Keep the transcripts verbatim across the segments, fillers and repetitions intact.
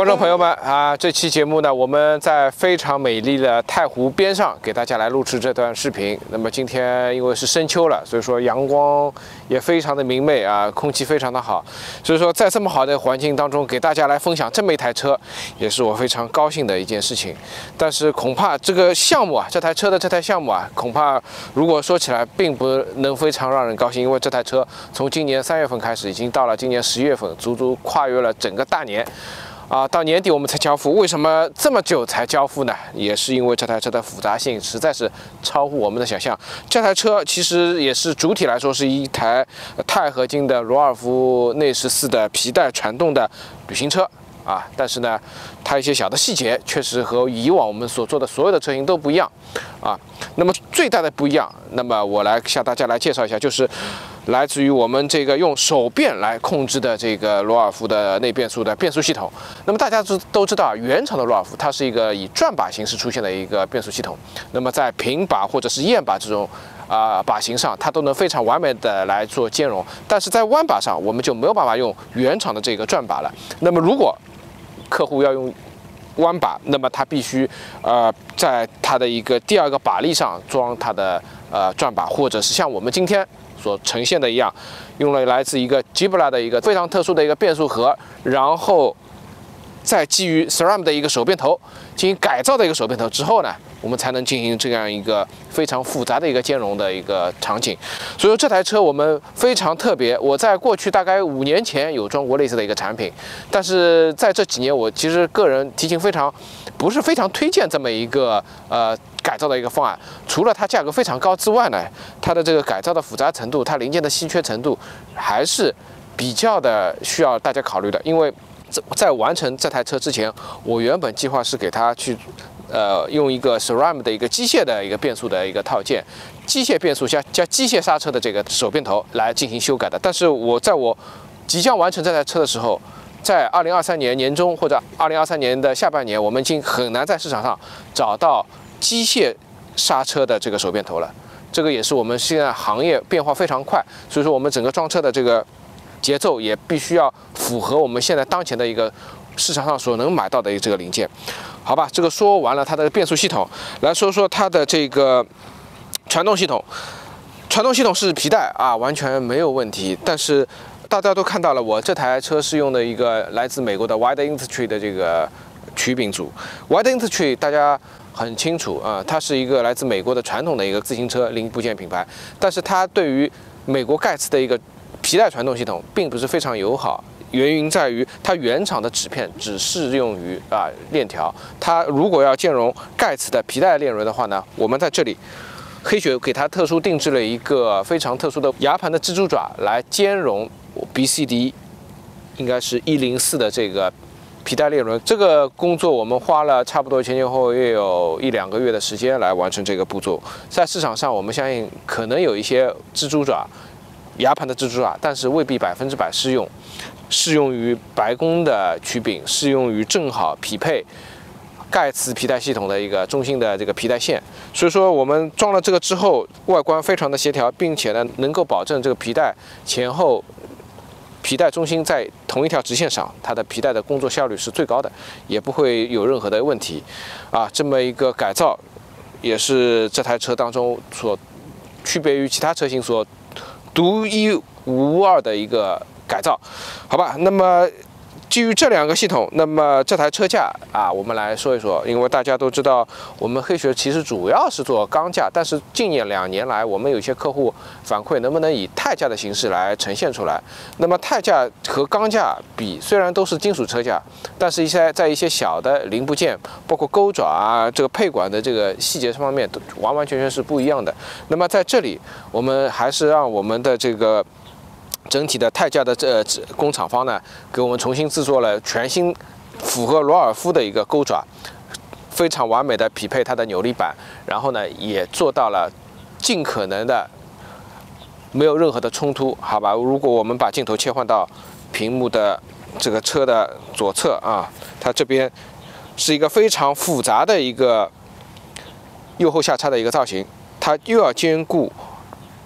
观众朋友们啊，这期节目呢，我们在非常美丽的太湖边上给大家来录制这段视频。那么今天因为是深秋了，所以说阳光也非常的明媚啊，空气非常的好，所以说在这么好的环境当中给大家来分享这么一台车，也是我非常高兴的一件事情。但是恐怕这个项目啊，这台车的这台项目啊，恐怕如果说起来并不能非常让人高兴，因为这台车从今年三月份开始，已经到了今年十月份，足足跨越了整个大年。 啊，到年底我们才交付，为什么这么久才交付呢？也是因为这台车的复杂性实在是超乎我们的想象。这台车其实也是主体来说是一台钛合金的罗尔夫内十四的皮带传动的旅行车啊，但是呢，它一些小的细节确实和以往我们所做的所有的车型都不一样啊。那么最大的不一样，那么我来向大家来介绍一下，就是。 来自于我们这个用手变来控制的这个罗尔夫的内变速的变速系统。那么大家都都知道，原厂的罗尔夫它是一个以转把形式出现的一个变速系统。那么在平把或者是燕把这种啊、呃、把型上，它都能非常完美的来做兼容。但是在弯把上，我们就没有办法用原厂的这个转把了。那么如果客户要用 弯把，那么它必须呃在它的一个第二个把力上装它的呃转把，或者是像我们今天 所呈现的一样，用了来自一个 Ghibla 的一个非常特殊的一个变速盒，然后再基于 S R A M 的一个手变头进行改造的一个手变头之后呢，我们才能进行这样一个非常复杂的一个兼容的一个场景。所以说这台车我们非常特别，我在过去大概五年前有装过类似的一个产品，但是在这几年我其实个人提醒非常不是非常推荐这么一个呃 改造的一个方案，除了它价格非常高之外呢，它的这个改造的复杂程度，它零件的稀缺程度，还是比较的需要大家考虑的。因为在完成这台车之前，我原本计划是给它去，呃，用一个 S R A M 的一个机械的一个变速的一个套件，机械变速加加机械刹车的这个手变头来进行修改的。但是我在我即将完成这台车的时候， 在二零二三年年中或者二零二三年的下半年，我们已经很难在市场上找到 机械刹车的这个手变头了，这个也是我们现在行业变化非常快，所以说我们整个装车的这个节奏也必须要符合我们现在当前的一个市场上所能买到的这个零件。好吧，这个说完了它的变速系统，来说说它的这个传动系统。传动系统是皮带啊，完全没有问题，但是 大家都看到了，我这台车是用的一个来自美国的 Wide Industry 的这个曲柄组。Wide Industry 大家很清楚啊、呃，它是一个来自美国的传统的一个自行车零部件品牌，但是它对于美国盖茨的一个皮带传动系统并不是非常友好。 原因在于，它原厂的纸片只适用于啊链条，它如果要兼容盖茨的皮带链轮的话呢，我们在这里 黑雪给它特殊定制了一个非常特殊的牙盘的蜘蛛爪，来兼容 B C D 应该是一零四的这个皮带链轮。这个工作我们花了差不多前前后后也有一两个月的时间来完成这个步骤。在市场上，我们相信可能有一些蜘蛛爪牙盘的蜘蛛爪，但是未必百分之百适用。适用于白宫的曲柄，适用于正好匹配 盖茨皮带系统的一个中心的这个皮带线，所以说我们装了这个之后，外观非常的协调，并且呢能够保证这个皮带前后皮带中心在同一条直线上，它的皮带的工作效率是最高的，也不会有任何的问题啊。这么一个改造，也是这台车当中所区别于其他车型所独一无二的一个改造，好吧？那么 基于这两个系统，那么这台车架啊，我们来说一说。因为大家都知道，我们黑雪其实主要是做钢架，但是近年两年来，我们有些客户反馈能不能以钛架的形式来呈现出来。那么钛架和钢架比，虽然都是金属车架，但是一些在一些小的零部件，包括钩爪啊，这个配管的这个细节方面，都完完全全是不一样的。那么在这里，我们还是让我们的这个 整体的钛架的这工厂方呢，给我们重新制作了全新符合罗尔夫的一个钩爪，非常完美的匹配它的扭力板，然后呢也做到了尽可能的没有任何的冲突，好吧？如果我们把镜头切换到屏幕的这个车的左侧啊，它这边是一个非常复杂的一个右后下叉的一个造型，它又要兼顾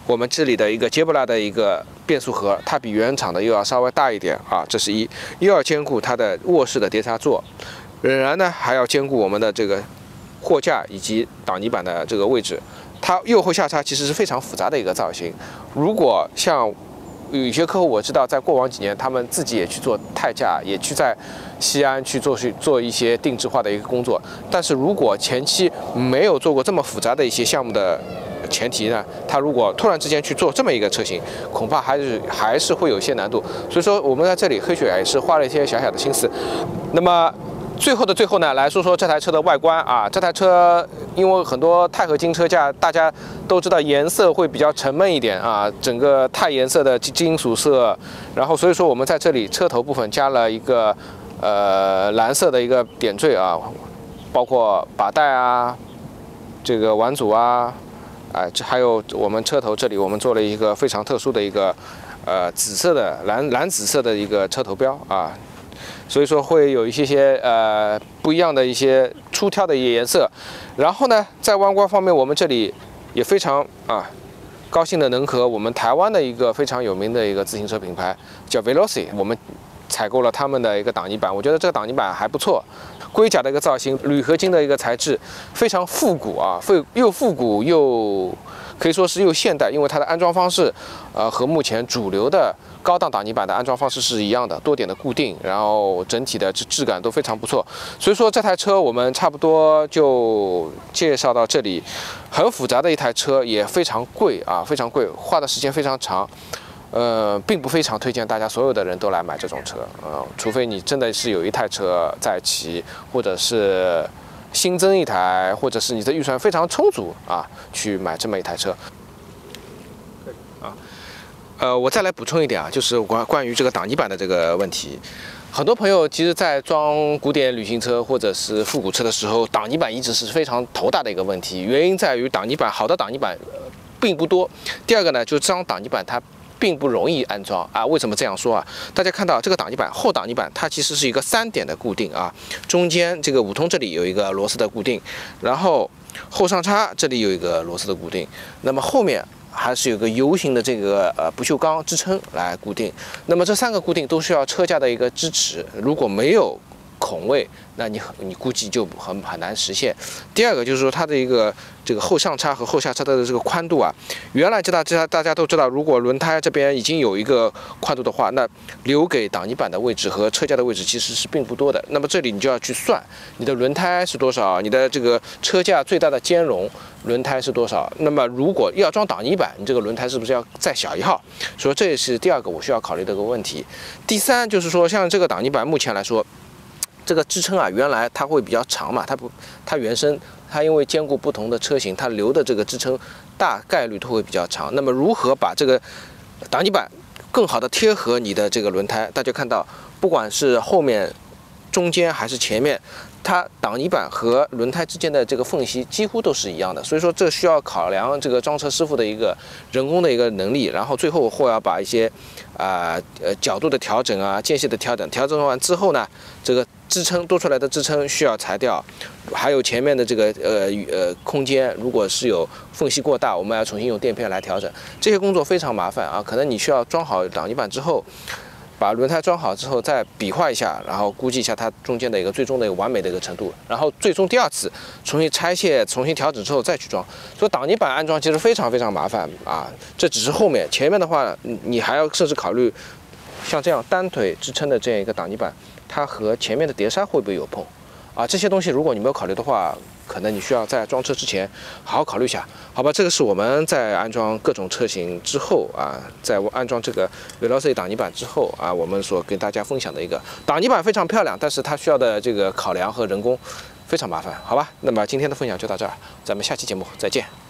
我们这里的一个捷布拉的一个变速盒，它比原厂的又要稍微大一点啊，这是一，又要兼顾它的卧室的碟刹座，仍然呢还要兼顾我们的这个货架以及挡泥板的这个位置。它右后下叉其实是非常复杂的一个造型。如果像有些客户我知道，在过往几年他们自己也去做钛架，也去在西安去做去做一些定制化的一个工作。但是如果前期没有做过这么复杂的一些项目的前提呢，他如果突然之间去做这么一个车型，恐怕还是还是会有一些难度。所以说我们在这里黑雪也是花了一些小小的心思。那么最后的最后呢，来说说这台车的外观啊。这台车因为很多钛合金车架，大家都知道颜色会比较沉闷一点啊，整个钛颜色的金属色。然后所以说我们在这里车头部分加了一个呃蓝色的一个点缀啊，包括把带啊，这个碗组啊，啊，这还有我们车头这里我们做了一个非常特殊的一个呃紫色的蓝蓝紫色的一个车头标啊。所以说会有一些些呃不一样的一些出挑的一些颜色。然后呢，在外观方面，我们这里也非常啊高兴的能和我们台湾的一个非常有名的一个自行车品牌叫 Veloci， 我们采购了他们的一个挡泥板。我觉得这个挡泥板还不错，龟甲的一个造型，铝合金的一个材质，非常复古啊，又复古又可以说是又现代，因为它的安装方式，呃，和目前主流的高档挡泥板的安装方式是一样的，多点的固定，然后整体的质感都非常不错。所以说这台车我们差不多就介绍到这里。很复杂的一台车，也非常贵啊，非常贵，花的时间非常长。呃，并不非常推荐大家所有的人都来买这种车，呃，除非你真的是有一台车在骑，或者是新增一台，或者是你的预算非常充足啊，去买这么一台车。啊，呃，我再来补充一点啊，就是关关于这个挡泥板的这个问题。很多朋友其实，在装古典旅行车或者是复古车的时候，挡泥板一直是非常头大的一个问题。原因在于挡泥板好的挡泥板并不多。第二个呢，就是这张挡泥板它并不容易安装啊。为什么这样说啊？大家看到这个挡泥板，后挡泥板它其实是一个三点的固定啊，中间这个五通这里有一个螺丝的固定，然后后上叉这里有一个螺丝的固定，那么后面还是有个 U 型的这个呃不锈钢支撑来固定。那么这三个固定都需要车架的一个支持，如果没有孔位，那你你估计就很很难实现。第二个就是说它的一个这个后上叉和后下叉的这个宽度啊，原来知道大大家都知道，如果轮胎这边已经有一个宽度的话，那留给挡泥板的位置和车架的位置其实是并不多的。那么这里你就要去算你的轮胎是多少，你的这个车架最大的兼容轮胎是多少。那么如果要装挡泥板，你这个轮胎是不是要再小一号？所以这也是第二个我需要考虑的一个问题。第三就是说，像这个挡泥板目前来说，这个支撑啊，原来它会比较长嘛，它不，它原生它因为兼顾不同的车型，它留的这个支撑大概率都会比较长。那么如何把这个挡泥板更好的贴合你的这个轮胎？大家看到，不管是后面、中间还是前面，它挡泥板和轮胎之间的这个缝隙几乎都是一样的。所以说，这需要考量这个装车师傅的一个人工的一个能力，然后最后会要把一些啊呃角度的调整啊、间隙的调整，调整完之后呢，这个支撑多出来的支撑需要裁掉，还有前面的这个呃呃空间，如果是有缝隙过大，我们要重新用垫片来调整。这些工作非常麻烦啊，可能你需要装好挡泥板之后，把轮胎装好之后再比划一下，然后估计一下它中间的一个最终的一个完美的一个程度，然后最终第二次重新拆卸、重新调整之后再去装。所以挡泥板安装其实非常非常麻烦啊，这只是后面，前面的话你还要甚至考虑像这样单腿支撑的这样一个挡泥板，它和前面的碟刹会不会有碰啊？这些东西如果你没有考虑的话，可能你需要在装车之前好好考虑一下，好吧？这个是我们在安装各种车型之后啊，在安装这个 Veloci 挡泥板之后啊，我们所跟大家分享的一个挡泥板非常漂亮，但是它需要的这个考量和人工非常麻烦，好吧？那么今天的分享就到这儿，咱们下期节目再见。